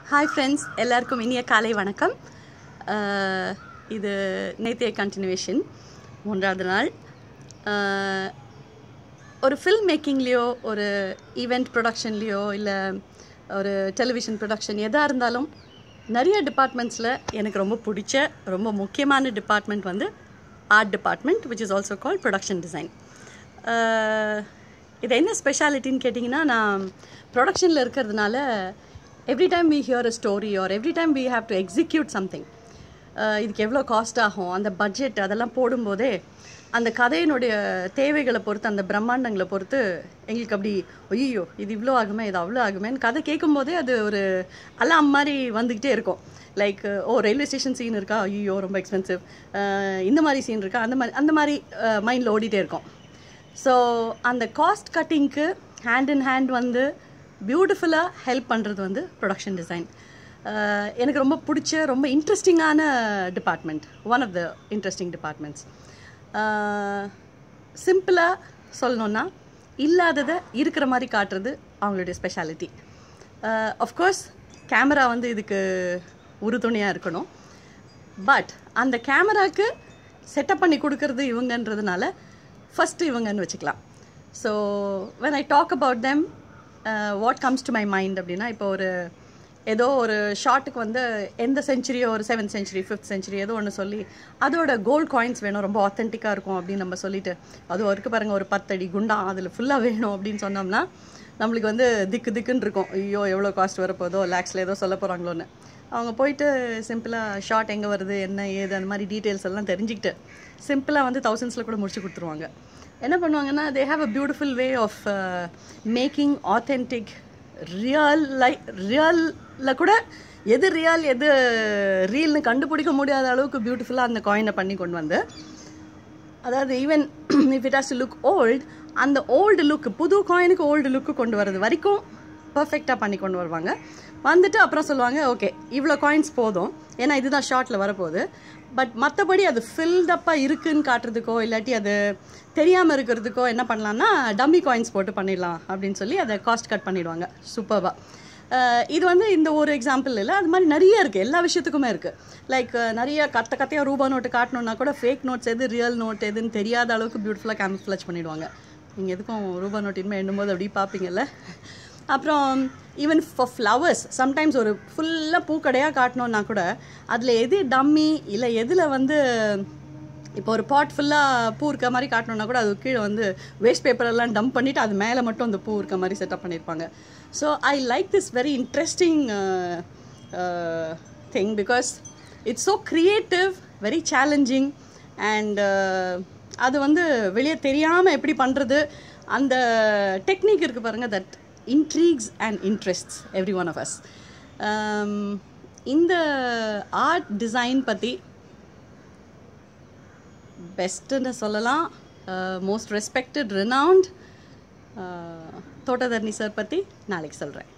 Hi friends, எல்லாருக்கும் இனிய காலை வணக்கம். இது நேற்றைய கண்டினியூவேஷன், 3வது நாள். ஒரு ஃபில்ம் மேக்கிங்லேயோ, ஒரு ஈவெண்ட் ப்ரொடக்ஷன்லேயோ, இல்லை ஒரு டெலிவிஷன் ப்ரொடக்ஷன் எதாக இருந்தாலும் நிறைய டிபார்ட்மெண்ட்ஸில் எனக்கு ரொம்ப பிடிச்ச ரொம்ப முக்கியமான டிபார்ட்மெண்ட் வந்து art department, which is also called production design. இது என்ன ஸ்பெஷாலிட்டின்னு கேட்டிங்கன்னா, நான் ப்ரொடக்ஷனில் இருக்கிறதுனால every time we hear a story or every time we have to execute something, இதுக்கு எவ்வளோ காஸ்ட் ஆகும், அந்த பட்ஜெட் அதெல்லாம் போடும்போதே அந்த கதையினுடைய தேவைகளை பொறுத்து, அந்த பிரம்மாண்டங்களை பொறுத்து எங்களுக்கு அப்படி ஐயோ இது இவ்வளோ ஆகுமே, இது அவ்வளோ ஆகுமேன்னு கதை கேட்கும்போதே அது ஒரு அலாம் மாதிரி வந்துக்கிட்டே இருக்கும். லைக் ரயில்வே ஸ்டேஷன் சீன் இருக்கா, ஐயோ ரொம்ப எக்ஸ்பென்சிவ், இந்த மாதிரி சீன் இருக்கா, அந்த மாதிரி மைண்டில் ஓடிட்டே இருக்கும். ஸோ அந்த காஸ்ட் கட்டிங்க்கு ஹேண்ட் இன் ஹேண்ட் வந்து பியூட்டிஃபுல்லாக ஹெல்ப் பண்ணுறது வந்து ப்ரொடக்ஷன் டிசைன். எனக்கு ரொம்ப பிடிச்ச ரொம்ப இன்ட்ரெஸ்டிங்கான department, one of the interesting departments. சிம்பிளாக சொல்லணுன்னா இல்லாததை இருக்கிற மாதிரி காட்டுறது அவங்களுடைய ஸ்பெஷாலிட்டி. ஆஃப்கோர்ஸ் கேமரா வந்து இதுக்கு உறுதுணையாக இருக்கணும், பட் அந்த கேமராவுக்கு செட்டப் பண்ணி கொடுக்கறது இவங்கன்றதுனால ஃபஸ்ட்டு இவங்கன்னு வச்சுக்கலாம். So when I talk about them, what comes to my mind அப்படின்னா, இப்போ ஏதோ ஒரு ஷார்ட்டுக்கு வந்து எந்த செஞ்சுரியோ, ஒரு 7th century 5th century ஏதோ ஒன்று சொல்லி அதோட கோல்டு காயின்ஸ் வேணும், ரொம்ப ஆத்தென்டிக்காக இருக்கும் அப்படின்னு நம்ம சொல்லிட்டு, அது வரைக்கும் பாருங்கள் ஒரு 10 அடி குண்டா அதில் ஃபுல்லாக வேணும் அப்படின்னு சொன்னோம்னா நம்மளுக்கு வந்து திக்குன்னு இருக்கும். ஐயோ எவ்வளோ காஸ்ட் வரப்போதோ, லேக்ஸில் ஏதோ சொல்ல போகிறாங்களோன்னு. அவங்க போயிட்டு சிம்பிளாக ஷார்ட் எங்கே வருது, என்ன ஏது, அந்த மாதிரி டீட்டெயில்ஸ் எல்லாம் தெரிஞ்சுக்கிட்டு சிம்பிளாக வந்து 1000s கூட முடிச்சு கொடுத்துருவாங்க. என்ன பண்ணுவாங்கன்னா, they have a beautiful way of making authentic ரியலில் கூட எது ரியல் எது ரீல்னு கண்டுபிடிக்க முடியாத அளவுக்கு பியூட்டிஃபுல்லாக அந்த காயினை பண்ணி கொண்டு வந்து, அதாவது even if it has to look old, அந்த ஓல்டு லுக்கு புது காயினுக்கு ஓல்டு லுக்கு கொண்டு வரது வரைக்கும் பர்ஃபெக்டாக பண்ணி கொண்டு வருவாங்க. வந்துட்டு அப்புறம் சொல்லுவாங்க, ஓகே இவ்வளோ காயின்ஸ் போதும், ஏன்னா இதுதான் ஷார்ட்டில் வரப்போகுது. பட் மற்றபடி அது ஃபில்டப்பாக இருக்குதுன்னு காட்டுறதுக்கோ இல்லாட்டி அது தெரியாமல் இருக்கிறதுக்கோ என்ன பண்ணலான்னா டம்மி காயின்ஸ் போட்டு பண்ணிடலாம் அப்படின்னு சொல்லி அதை காஸ்ட் கட் பண்ணிடுவாங்க சூப்பராக. இது வந்து இந்த ஒரு எக்ஸாம்பிள் இல்லை, அது மாதிரி நிறைய இருக்குது, எல்லா விஷயத்துக்குமே இருக்குது. லைக் நிறைய கத்தையாக ரூபா நோட்டு காட்டணுன்னா கூட ஃபேக் நோட்ஸ் எது ரியல் நோட் எதுன்னு தெரியாத அளவுக்கு பியூட்டிஃபுல்லாக கேமஃப்ளேஜ் பண்ணிவிடுவாங்க. நீங்கள் எதுக்கும் ரூபா நோட் இனிமேல் எண்ணும்போது அப்படி பார்ப்பீங்கல்ல. அப்புறம் ஈவன் ஃபார் ஃப்ளவர்ஸ், சம்டைம்ஸ் ஒரு ஃபுல்லாக பூக்கடையாக காட்டணுன்னா கூட அதில் எது டம்மி இல்லை எதில் வந்து இப்போ ஒரு பாட் ஃபுல்லாக பூ இருக்க மாதிரி காட்டணுன்னா கூட அது கீழே வந்து வேஸ்ட் பேப்பரெல்லாம் டம்ப் பண்ணிவிட்டு அது மேலே மட்டும் அந்த பூ இருக்க மாதிரி செட்டப் பண்ணியிருப்பாங்க. So I like this very interesting thing because it's so creative, very challenging, and அது வந்து வெளியே தெரியாமல் எப்படி பண்ணுறது, அந்த டெக்னிக் இருக்குது பாருங்கள், that intrigues and interests every one of us. இந்த ஆர்ட் டிசைன் பற்றி பெஸ்ட்டுன்னு சொல்லலாம். Most respected renowned Thota Tharani sir பற்றி நாளைக்கு சொல்கிறேன்.